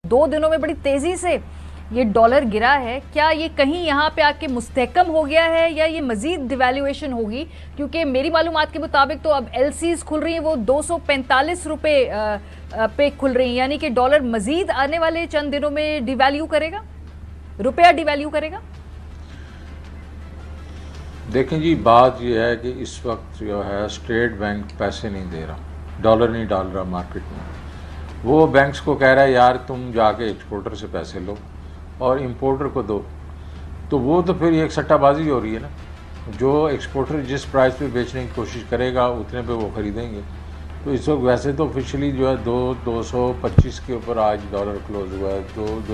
2 दिनों में बड़ी तेजी से ये डॉलर गिरा है, क्या ये कहीं यहाँ पे आके मुस्तहकम हो गया है या ये मजीद डिवैल्यूएशन होगी? क्योंकि मेरी मालूमात के मुताबिक तो अब एलसीज खुल रही हैं वो 245 रुपए पे खुल रही हैं, यानी कि डॉलर मजीद आने वाले चंद दिनों में डिवैल्यू करेगा, रुपया डिवैल्यू करेगा। देखें जी, बात यह है कि इस वक्त जो है स्टेट बैंक पैसे नहीं दे रहा, डॉलर नहीं डाल रहा मार्केट में। वो बैंक्स को कह रहा है यार तुम जाके एक्सपोर्टर से पैसे लो और इंपोर्टर को दो, तो वो तो फिर एक सट्टाबाजी हो रही है ना। जो एक्सपोर्टर जिस प्राइस पे बेचने की कोशिश करेगा उतने पे वो ख़रीदेंगे। तो इस वक्त वैसे तो ऑफिशियली जो है 225 के ऊपर आज डॉलर क्लोज हुआ है,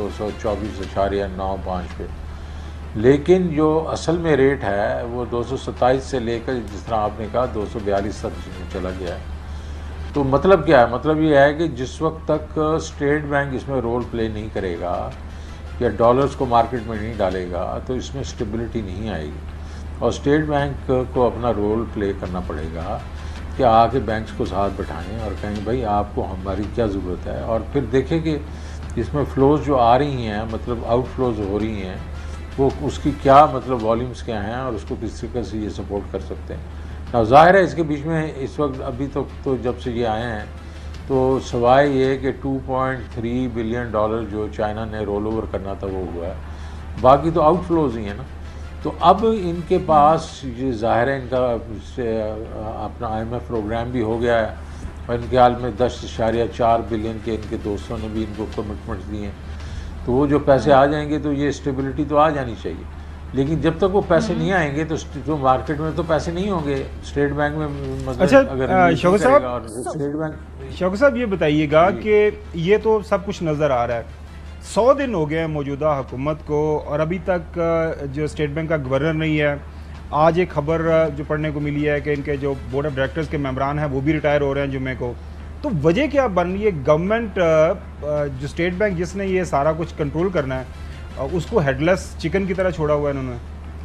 224.95 पे, लेकिन जो असल में रेट है वो 227 से लेकर जिस तरह आपने कहा 242 तक चला गया है। तो मतलब क्या है? मतलब ये है कि जिस वक्त तक स्टेट बैंक इसमें रोल प्ले नहीं करेगा या डॉलर्स को मार्केट में नहीं डालेगा तो इसमें स्टेबिलिटी नहीं आएगी। और स्टेट बैंक को अपना रोल प्ले करना पड़ेगा कि आके बैंक्स को साथ बैठाएं और कहें भाई आपको हमारी क्या ज़रूरत है, और फिर देखें कि इसमें फ़्लोज़ जो आ रही हैं, मतलब आउटफ्लोज हो रही हैं, वो उसकी क्या मतलब वॉल्यूम्स क्या हैं और उसको किस तरीके से ये सपोर्ट कर सकते हैं। ना ज़ाहिर है इसके बीच में इस वक्त अभी तक तो जब से ये आए हैं तो सवाए ये कि 2.3 बिलियन डॉलर जो चाइना ने रोल ओवर करना था वो हुआ है, बाकी तो आउटफ्लोज ही है ना। तो अब इनके पास ये ज़ाहिर है इनका अपना IMF प्रोग्राम भी हो गया है और इनके हाल में 10.4 बिलियन के इनके दोस्तों ने भी इनको कमिटमेंट्स दिए हैं। तो वो जो पैसे आ जाएंगे तो ये स्टेबिलिटी तो आ जानी चाहिए, लेकिन जब तक वो पैसे नहीं आएंगे तो जो मार्केट में तो पैसे नहीं होंगे स्टेट बैंक में। मतलब अच्छा, अगर शौकत साहब, और स्टेट बैंक, शौकत साहब ये बताइएगा कि ये तो सब कुछ नज़र आ रहा है, 100 दिन हो गए हैं मौजूदा हुकूमत को और अभी तक जो स्टेट बैंक का गवर्नर नहीं है। आज एक खबर जो पढ़ने को मिली है कि इनके जो बोर्ड ऑफ डायरेक्टर्स के मेंबरान हैं वो भी रिटायर हो रहे हैं जुम्मे को। तो वजह क्या बन रही है? गवर्नमेंट जो स्टेट बैंक जिसने ये सारा कुछ कंट्रोल करना है उसको हेडलेस चिकन की तरह छोड़ा हुआ है इन्होंने।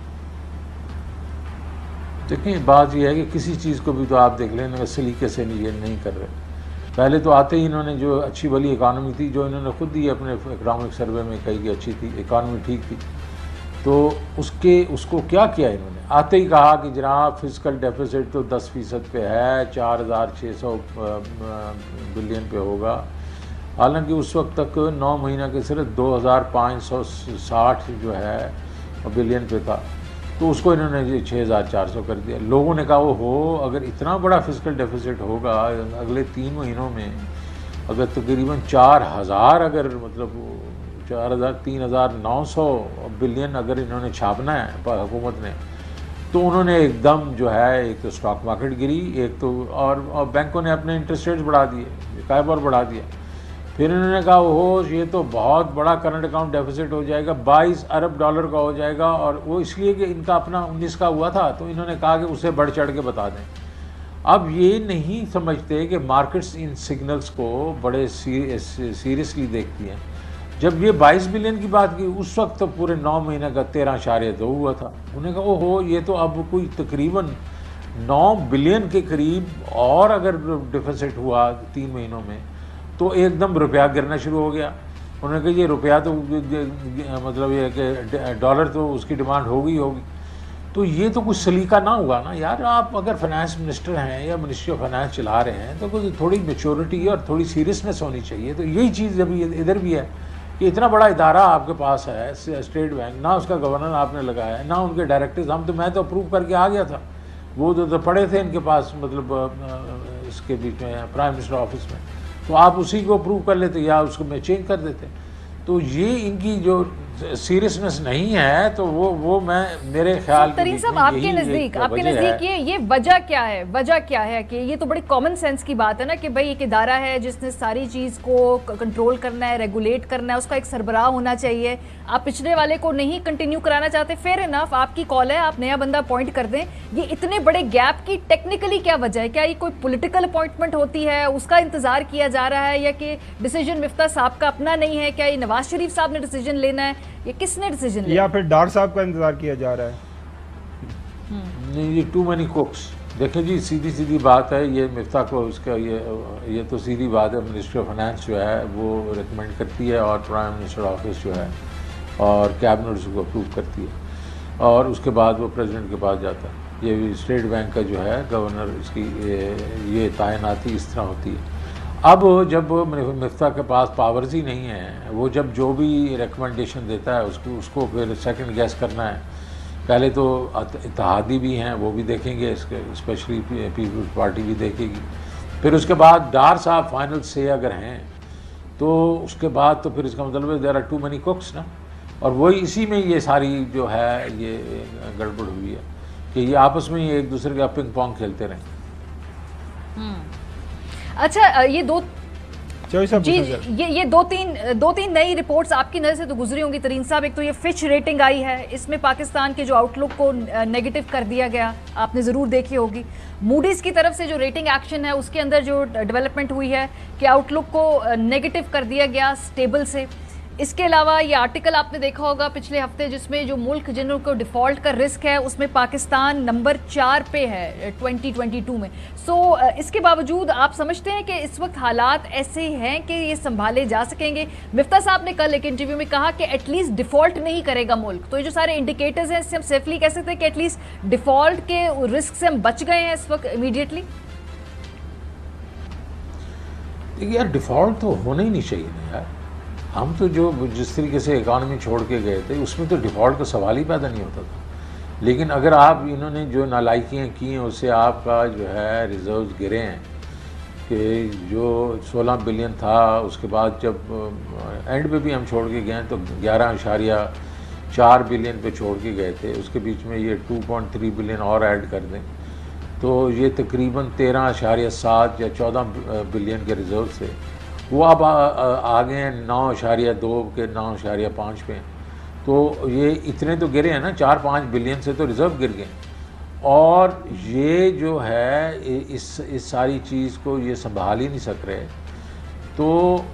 देखिए बात यह है कि किसी चीज़ को भी तो आप देख लें सलीके से नहीं कर रहे। पहले तो आते ही इन्होंने जो अच्छी भली इकानमी थी, जो इन्होंने खुद ही अपने इकनॉमिक सर्वे में कही कि अच्छी थी, इकानमी ठीक थी, तो उसको क्या किया इन्होंने? आते ही कहा कि जनाब फिजिकल डेफिसिट तो 10% पे है, 4600 बिलियन पे होगा। हालांकि उस वक्त तक 9 महीना के सिर्फ 2560 जो है बिलियन पे था, तो उसको इन्होंने 6400 कर दिया। लोगों ने कहा वो हो अगर इतना बड़ा फिजिकल डेफिसिट होगा अगले 3 महीनों में, अगर तकरीबन 4000 अगर मतलब 3900 बिलियन अगर इन्होंने छापना है हुकूमत ने, तो उन्होंने एकदम जो है एक तो स्टॉक मार्केट गिरी, एक तो और बैंकों ने अपने इंटरेस्ट रेट्स बढ़ा दिए, कायबर बढ़ा दिया। फिर इन्होंने कहा हो ये तो बहुत बड़ा करंट अकाउंट डेफिसिट हो जाएगा, 22 अरब डॉलर का हो जाएगा, और वो इसलिए कि इनका अपना 19 का हुआ था, तो इन्होंने कहा कि उसे बढ़ चढ़ के बता दें। अब ये नहीं समझते कि मार्केट्स इन सिग्नल्स को बड़े सीरियसली देखती हैं। जब ये 22 बिलियन की बात की उस वक्त तो पूरे 9 महीने का 13.2 हुआ था। उन्होंने कहा ओहो ये तो अब कोई तकरीबन 9 बिलियन के करीब और अगर डिफिसिट हुआ 3 महीनों में तो एकदम रुपया गिरना शुरू हो गया। उन्होंने कहा ये रुपया तो मतलब ये कि डॉलर तो उसकी डिमांड होगी। तो ये तो कुछ सलीका ना हुआ ना यार। आप अगर फाइनेंस मिनिस्टर हैं या मिनिस्ट्री ऑफ फाइनेंस चला रहे हैं तो कुछ थोड़ी मैच्योरिटी और थोड़ी सीरियसनेस होनी चाहिए। तो यही चीज़ अभी इधर भी है कि इतना बड़ा इदारा आपके पास है स्टेट बैंक, ना उसका गवर्नर आपने लगाया है, ना उनके डायरेक्टर्स। मैं तो अप्रूव करके आ गया था, वो तो पड़े थे इनके पास, मतलब इसके बीच में प्राइम मिनिस्टर ऑफिस में, तो आप उसी को अप्रूव कर लेते या उसको मैं चेंज कर देते। तो ये इनकी जो सीरियसनेस नहीं है तो वो मैं मेरे ख्याल तरीन साहब आपके नजदीक ये वजह क्या है? वजह क्या है कि ये तो बड़ी कॉमन सेंस की बात है ना कि भाई एक इदारा है जिसने सारी चीज को कंट्रोल करना है, रेगुलेट करना है, उसका एक सरबराह होना चाहिए। आप पिछले वाले को नहीं कंटिन्यू कराना चाहते, फेयर इनफ, आपकी कॉल है, आप नया बंदा अपॉइंट कर दें। ये इतने बड़े गैप की टेक्निकली क्या वजह है? क्या ये कोई पॉलिटिकल अपॉइंटमेंट होती है, उसका इंतजार किया जा रहा है, या कि डिसीजन मिफ्ता साहब का अपना नहीं है? क्या ये नवाज शरीफ साहब ने डिसीजन लेना है, ये किसने डिसीजन लिया? या फिर डार साहब का इंतजार किया जा रहा है? नहीं, ये टू मैनी कुक्स, देखिए जी, सीधी सीधी बात है, ये मिफ्ता को इसका ये तो सीधी बात है, मिनिस्ट्री ऑफ फाइनेंस जो है वो रिकमेंड करती है और प्राइम मिनिस्टर ऑफिस जो है और कैबिनेट उसको अप्रूव करती है और उसके बाद वो प्रेसिडेंट के पास जाता है। ये स्टेट बैंक का जो है गवर्नर, इसकी ये तैनाती इस तरह होती है। अब जब मिफ्ता के पास पावर्स ही नहीं है, वो जब जो भी रिकमेंडेशन देता है उसको फिर सेकंड गैस करना है। पहले तो इत्तेहादी भी हैं, वो भी देखेंगे, इसके स्पेशली पीपल्स पार्टी भी देखेगी। फिर उसके बाद डार साहब फाइनल से अगर हैं तो उसके बाद तो फिर इसका मतलब है there are too many cooks ना। और वही इसी में ये सारी जो है ये गड़बड़ हुई है कि ये आपस में ही एक दूसरे का पिंग पोंग खेलते रहें। अच्छा, ये दो जी ये दो तीन नई रिपोर्ट्स आपकी नज़र से तो गुजरी होंगी तरीन साहब। एक तो ये फिच रेटिंग आई है, इसमें पाकिस्तान के जो आउटलुक को नेगेटिव कर दिया गया, आपने ज़रूर देखी होगी। मूडीज़ की तरफ से जो रेटिंग एक्शन है उसके अंदर जो डेवलपमेंट हुई है कि आउटलुक को नेगेटिव कर दिया गया स्टेबल से। इसके अलावा ये आर्टिकल आपने देखा होगा पिछले हफ्ते, जिसमें जो मुल्क जिनको डिफ़ॉल्ट का रिस्क है उसमें पाकिस्तान नंबर 4 पे है 2022 में। इसके बावजूद आप समझते हैं कि इस वक्त हालात ऐसे हैं कि ये संभाले जा सकेंगे? मिफ्ता साहब ने कल एक इंटरव्यू में कहा कि एटलीस्ट डिफ़ॉल्ट नहीं करेगा मुल्क। तो ये जो सारे इंडिकेटर्स हैं इससे हम सेफली कह सकते हैं कि एटलीस्ट डिफ़ॉल्ट के रिस्क से हम बच गए हैं इस वक्त इमीडिएटली। यार डिफ़ॉल्ट तो होना ही नहीं चाहिए ना यार। हम तो जो जिस तरीके से इकॉनमी छोड़ के गए थे उसमें तो डिफ़ॉल्ट का सवाल ही पैदा नहीं होता था। लेकिन अगर आप इन्होंने जो नालायकियाँ की हैं उससे आपका जो है रिजर्व्स गिरे हैं कि जो 16 बिलियन था, उसके बाद जब एंड पे भी हम छोड़ के गए तो 11.4 बिलियन पे छोड़ के गए थे। उसके बीच में ये 2.3 बिलियन और ऐड कर दें तो ये तकरीबन 13.7 या 14 बिलियन के रिज़र्व से वो अब आ गए हैं 9.2 के 9.5 पे। तो ये इतने तो गिरे हैं ना, 4-5 बिलियन से तो रिज़र्व गिर गए। और ये जो है इस सारी चीज़ को ये संभाल ही नहीं सक रहे। तो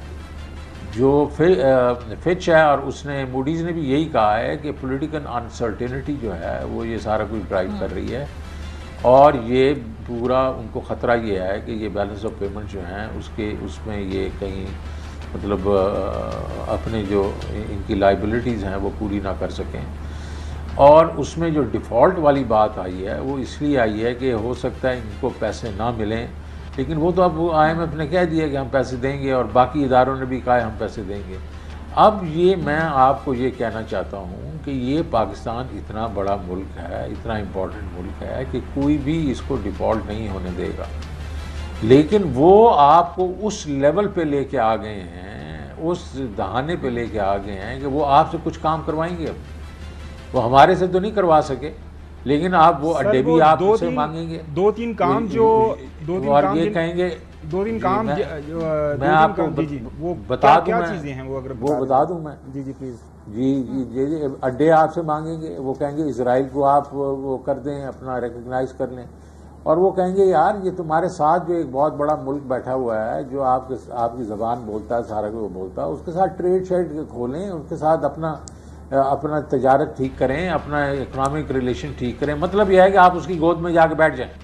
जो फिच है और उसने मूडीज़ ने भी यही कहा है कि पॉलिटिकल अनसर्टेनिटी जो है वो ये सारा कुछ ड्राइव कर रही है और ये पूरा उनको ख़तरा ये है कि ये बैलेंस ऑफ पेमेंट जो हैं उसमें ये कहीं मतलब अपने जो इनकी लाइबिलिटीज़ हैं वो पूरी ना कर सकें। और उसमें जो डिफ़ॉल्ट वाली बात आई है वो इसलिए आई है कि हो सकता है इनको पैसे ना मिलें, लेकिन वो तो अब IMF ने कह दिया कि हम पैसे देंगे और बाकी इदारों ने भी कहा हम पैसे देंगे। अब ये मैं आपको ये कहना चाहता हूँ कि ये पाकिस्तान इतना बड़ा मुल्क है, इतना इम्पोर्टेंट मुल्क है कि कोई भी इसको डिफ़ॉल्ट नहीं होने देगा। लेकिन वो आपको उस लेवल पे लेके आ गए हैं, उस दहाने पे लेके आ गए हैं कि वो आपसे कुछ काम करवाएंगे। अब वो हमारे से तो नहीं करवा सके, लेकिन आप वो अड्डे भी आपसे मांगेंगे। दो तीन काम और ये कहेंगे मैं आपको वो बता दूं, क्या चीजें हैं वो अगर वो बता दूं मैं। जी प्लीज। जी अड्डे आपसे मांगेंगे, वो कहेंगे इजराइल को आप वो कर दें, अपना रिकग्नाइज कर लें। और वो कहेंगे यार ये तुम्हारे साथ जो एक बहुत बड़ा मुल्क बैठा हुआ है जो आपकी ज़बान बोलता है, सारा कुछ बोलता है, उसके साथ ट्रेड शेड खोलें, उसके साथ अपना तजारत ठीक करें, अपना इकोनॉमिक रिलेशन ठीक करें। मतलब यह है कि आप उसकी गोद में जाके बैठ जाएं।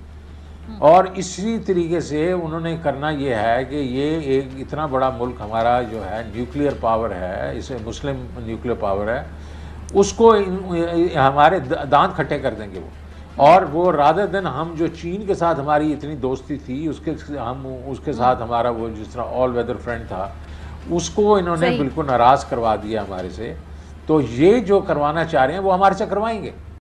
और इसी तरीके से उन्होंने करना ये है कि ये एक इतना बड़ा मुल्क हमारा जो है न्यूक्लियर पावर है, इसे मुस्लिम न्यूक्लियर पावर है, उसको हमारे दांत खट्टे कर देंगे वो। और वो रादर दिन हम जो चीन के साथ हमारी इतनी दोस्ती थी उसके साथ हमारा वो जिस तरह ऑल वेदर फ्रेंड था उसको इन्होंने बिल्कुल नाराज़ करवा दिया हमारे से। तो ये जो करवाना चाह रहे हैं वो हमारे से करवाएंगे।